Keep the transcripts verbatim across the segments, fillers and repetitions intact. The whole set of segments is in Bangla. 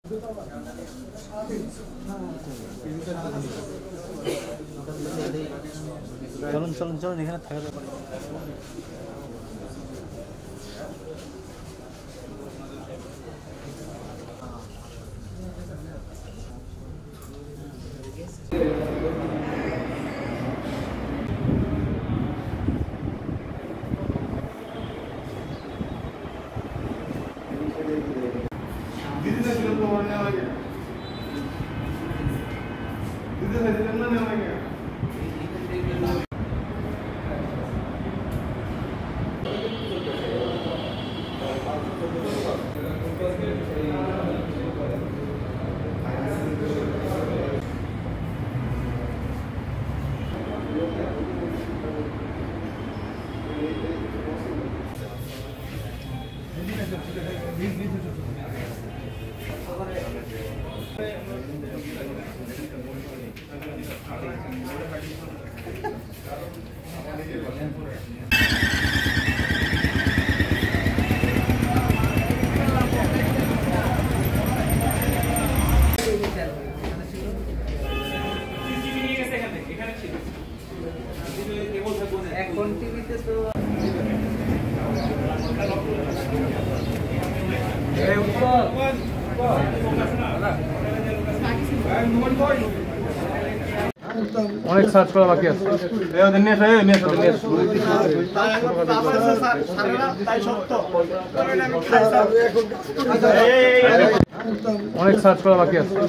চলুন চলুন চলুন এখানে থাকা যাবে। दीदी से फिल्म को मारने वाला क्या? दीदी से फिल्म बनाने वाला क्या? এখন টিভিতে তো অনেক সার্চ করা বাকি আছে। অনেক সার্চ করা বাকি আছে।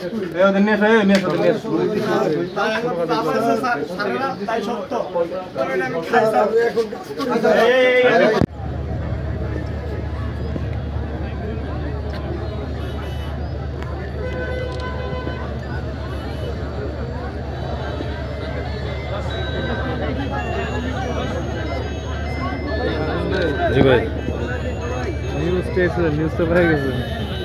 জি ভাই নিউজ টেস্ট নিউজ পেপারে গেছে।